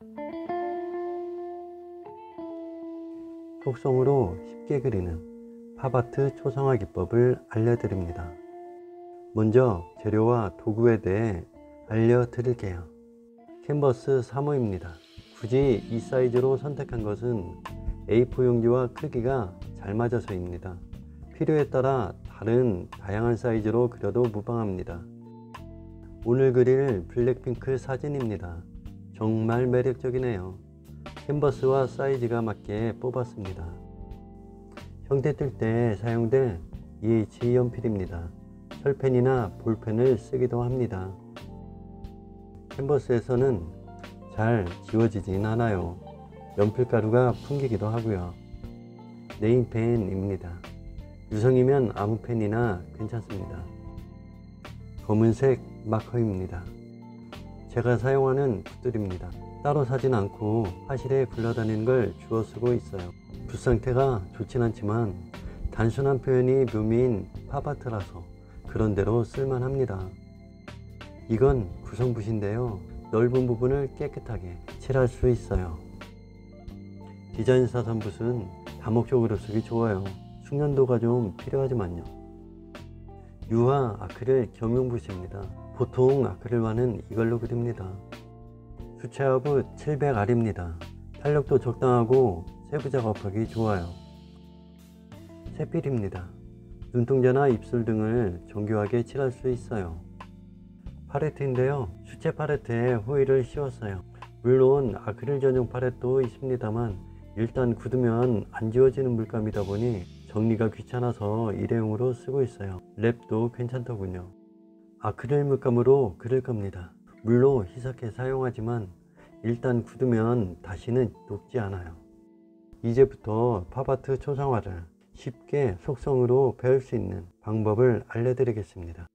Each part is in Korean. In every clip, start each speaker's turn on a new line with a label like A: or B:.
A: 속성으로 쉽게 그리는 팝아트 초상화 기법을 알려드립니다. 먼저 재료와 도구에 대해 알려드릴게요. 캔버스 3호입니다. 굳이 이 사이즈로 선택한 것은 A4 용지와 크기가 잘 맞아서입니다. 필요에 따라 다양한 사이즈로 그려도 무방합니다. 오늘 그릴 블랙핑크 사진입니다. 정말 매력적이네요. 캔버스와 사이즈가 맞게 뽑았습니다. 형태 뜰 때 사용될 EH 연필입니다. 철펜이나 볼펜을 쓰기도 합니다. 캔버스에서는 잘 지워지진 않아요. 연필가루가 풍기기도 하고요. 네임펜입니다. 유성이면 아무 펜이나 괜찮습니다. 검은색 마커입니다. 제가 사용하는 붓들입니다. 따로 사진 않고 화실에 굴러다니는 걸 주워 쓰고 있어요. 붓 상태가 좋진 않지만 단순한 표현이 묘미인 팝아트라서 그런대로 쓸만합니다. 이건 구성붓인데요. 넓은 부분을 깨끗하게 칠할 수 있어요. 디자인 사선 붓은 다목적으로 쓰기 좋아요. 숙련도가 좀 필요하지만요. 유화 아크릴 겸용붓입니다. 보통 아크릴화는 이걸로 그립니다. 수채화붓 700R입니다. 탄력도 적당하고 세부 작업하기 좋아요. 샛필입니다. 눈동자나 입술 등을 정교하게 칠할 수 있어요. 팔레트인데요. 수채 팔레트에 호일을 씌웠어요. 물론 아크릴 전용 팔레트도 있습니다만 일단 굳으면 안 지워지는 물감이다 보니 정리가 귀찮아서 일회용으로 쓰고 있어요. 랩도 괜찮더군요. 아크릴 물감으로 그릴 겁니다. 물로 희석해 사용하지만 일단 굳으면 다시는 녹지 않아요. 이제부터 팝아트 초상화를 쉽게 속성으로 배울 수 있는 방법을 알려드리겠습니다.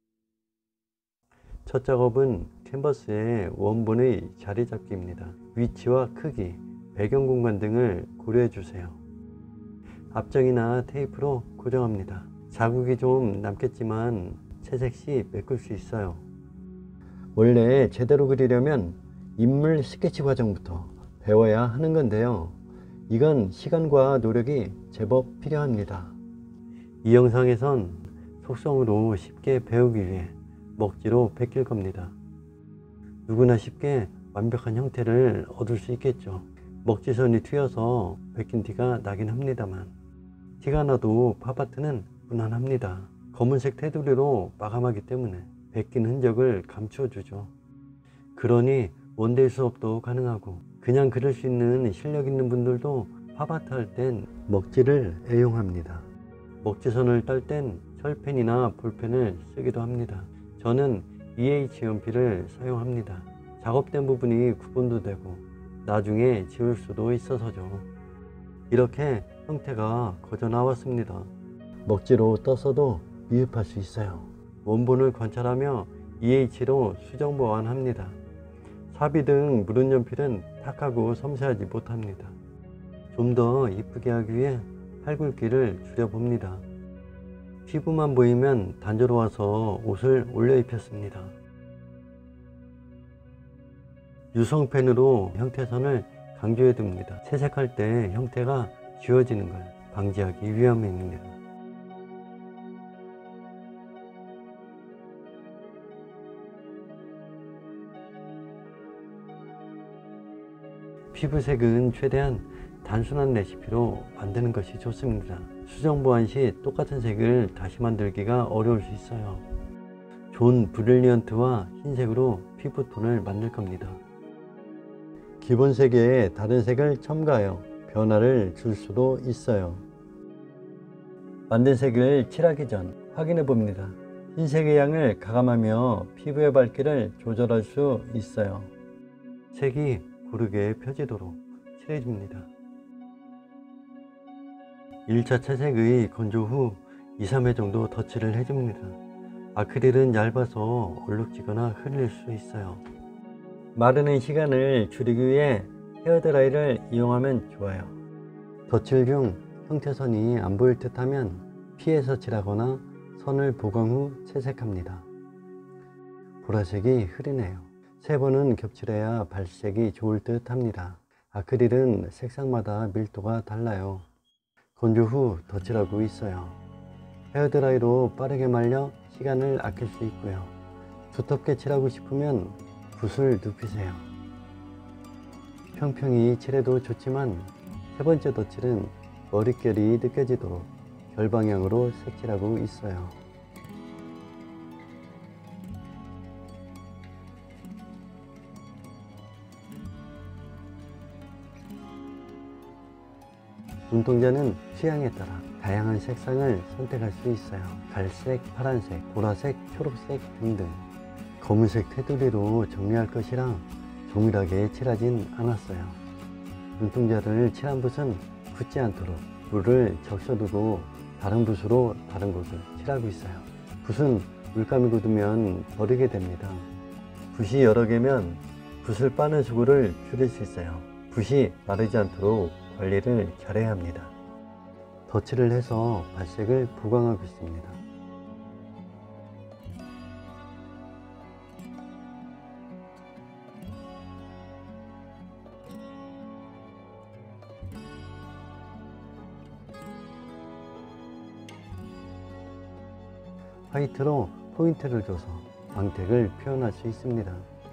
A: 첫 작업은 캔버스의 원본의 자리 잡기입니다. 위치와 크기, 배경 공간 등을 고려해 주세요. 압정이나 테이프로 고정합니다. 자국이 좀 남겠지만 채색 시 메꿀 수 있어요. 원래 제대로 그리려면 인물 스케치 과정부터 배워야 하는 건데요. 이건 시간과 노력이 제법 필요합니다. 이 영상에선 속성으로 쉽게 배우기 위해 먹지로 베낄 겁니다. 누구나 쉽게 완벽한 형태를 얻을 수 있겠죠. 먹지선이 튀어서 베낀 티가 나긴 합니다만 티가 나도 팝아트는 무난합니다. 검은색 테두리로 마감하기 때문에 베낀 흔적을 감추어주죠. 그러니 원데이 수업도 가능하고 그냥 그릴 수 있는 실력 있는 분들도 팝아트 할 땐 먹지를 애용합니다. 먹지선을 딸 땐 철펜이나 볼펜을 쓰기도 합니다. 저는 EH 연필을 사용합니다. 작업된 부분이 구분도 되고 나중에 지울 수도 있어서죠. 이렇게 형태가 거저 나왔습니다. 먹지로 떴어도 미흡할 수 있어요. 원본을 관찰하며 EH로 수정 보완합니다. 사비 등 무른 연필은 탁하고 섬세하지 못합니다. 좀 더 이쁘게 하기 위해 팔굵기를 줄여봅니다. 피부만 보이면 단조로워서 옷을 올려 입혔습니다. 유성펜으로 형태선을 강조해 둡니다. 채색할 때 형태가 지워지는 걸 방지하기 위함입니다. 피부색은 최대한 단순한 레시피로 만드는 것이 좋습니다. 수정 보완 시 똑같은 색을 다시 만들기가 어려울 수 있어요. 존 브릴리언트와 흰색으로 피부톤을 만들 겁니다. 기본 색에 다른 색을 첨가하여 변화를 줄 수도 있어요. 만든 색을 칠하기 전 확인해 봅니다. 흰색의 양을 가감하며 피부의 밝기를 조절할 수 있어요. 색이 고르게 펴지도록 칠해줍니다. 1차 채색의 건조 후 2-3회 정도 덧칠을 해줍니다. 아크릴은 얇아서 얼룩지거나 흘릴 수 있어요. 마르는 시간을 줄이기 위해 헤어드라이를 이용하면 좋아요. 덧칠 중 형태선이 안 보일 듯 하면 피해서 칠하거나 선을 보강 후 채색합니다. 보라색이 흐리네요. 3번은 겹칠해야 발색이 좋을 듯 합니다. 아크릴은 색상마다 밀도가 달라요. 건조 후 덧칠하고 있어요. 헤어드라이로 빠르게 말려 시간을 아낄 수 있고요. 두텁게 칠하고 싶으면 붓을 눕히세요. 평평히 칠해도 좋지만 3번째 덧칠은 머릿결이 느껴지도록 결방향으로 색칠하고 있어요. 눈동자는 취향에 따라 다양한 색상을 선택할 수 있어요. 갈색, 파란색, 보라색, 초록색 등등. 검은색 테두리로 정리할 것이라 동일하게 칠하진 않았어요. 눈동자를 칠한 붓은 굳지 않도록 물을 적셔두고 다른 붓으로 다른 곳을 칠하고 있어요. 붓은 물감이 굳으면 버리게 됩니다. 붓이 여러 개면 붓을 빠는 수고를 줄일 수 있어요. 붓이 마르지 않도록 관리를 잘해야 합니다. 덧칠을 해서 발색을 보강하고 있습니다. 화이트로 포인트를 줘서 광택을 표현할 수 있습니다.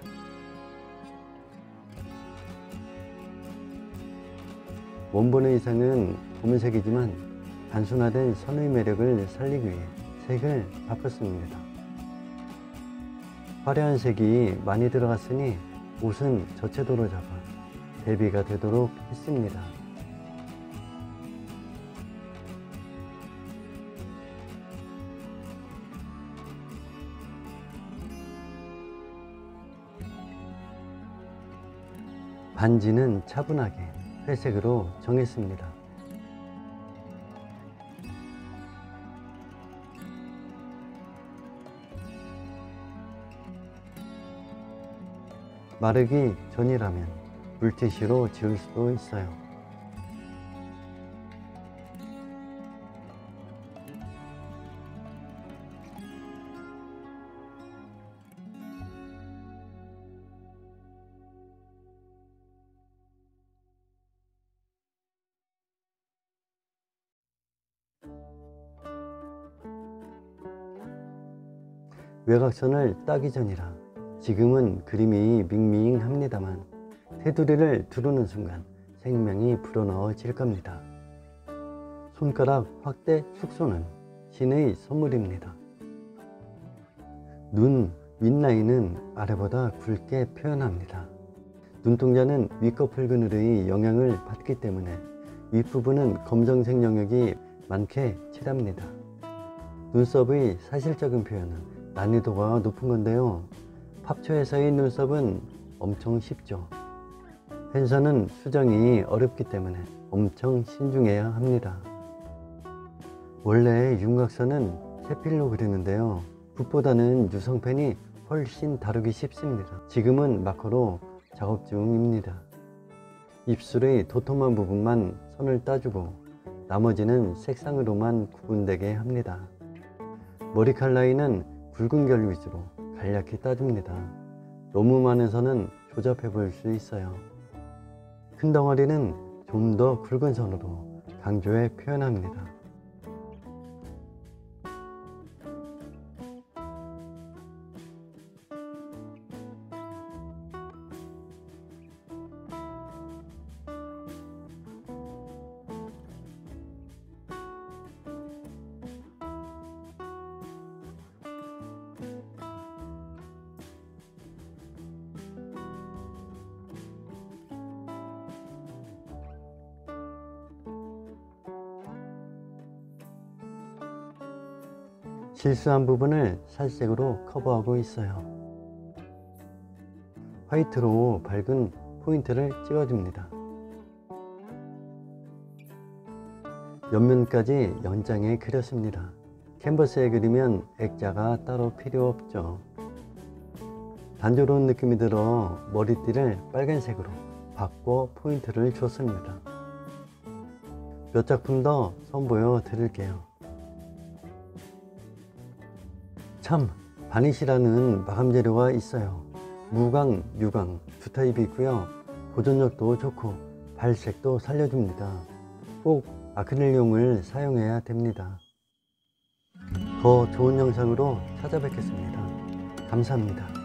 A: 원본의 의상은 검은색이지만 단순화된 선의 매력을 살리기 위해 색을 바꿨습니다. 화려한 색이 많이 들어갔으니 옷은 저채도로 잡아 대비가 되도록 했습니다. 반지는 차분하게 회색으로 정했습니다. 마르기 전이라면 물티슈로 지울 수도 있어요. 외곽선을 따기 전이라 지금은 그림이 밍밍합니다만 테두리를 두르는 순간 생명이 불어넣어질 겁니다. 손가락 확대 축소는 신의 선물입니다. 눈 윗라인은 아래보다 굵게 표현합니다. 눈동자는 윗꺼풀 그늘의 영향을 받기 때문에 윗부분은 검정색 영역이 많게 칠합니다. 눈썹의 사실적인 표현은 난이도가 높은 건데요. 팝초에서의 눈썹은 엄청 쉽죠. 펜서는 수정이 어렵기 때문에 엄청 신중해야 합니다. 원래 윤곽선은 채필로 그리는데요. 붓보다는 유성펜이 훨씬 다루기 쉽습니다. 지금은 마커로 작업 중입니다. 입술의 도톰한 부분만 선을 따주고 나머지는 색상으로만 구분되게 합니다. 머리칼 라인은 굵은 결 위주로 간략히 따줍니다. 너무 많은 선은 조잡해 보일 수 있어요. 큰 덩어리는 좀 더 굵은 선으로 강조해 표현합니다. 실수한 부분을 살색으로 커버하고 있어요. 화이트로 밝은 포인트를 찍어줍니다. 옆면까지 연장해 그렸습니다. 캔버스에 그리면 액자가 따로 필요 없죠. 단조로운 느낌이 들어 머리띠를 빨간색으로 바꿔 포인트를 줬습니다. 몇 작품 더 선보여 드릴게요. 참, 바니쉬라는 마감 재료가 있어요. 무광, 유광 두 타입이 있고요. 보존력도 좋고 발색도 살려줍니다. 꼭 아크릴용을 사용해야 됩니다. 더 좋은 영상으로 찾아뵙겠습니다. 감사합니다.